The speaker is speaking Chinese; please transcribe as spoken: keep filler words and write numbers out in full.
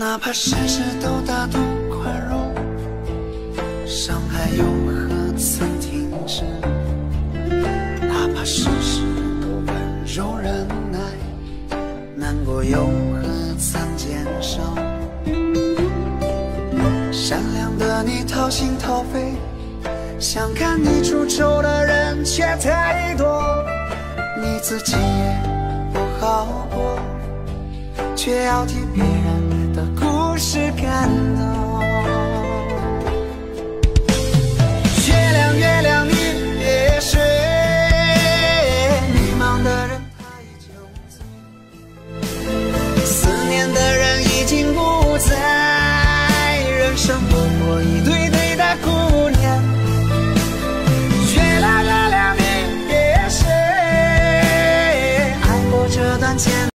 哪怕事事都大度宽容，伤害又何曾停止？哪怕事事都温柔忍耐，难过又何曾坚守？善良的你掏心掏肺，想看你出丑的人却太多，你自己也不好过，却要替别人的故事感动。月亮月亮你别睡，迷茫的人他已就走，思念的人已经不在。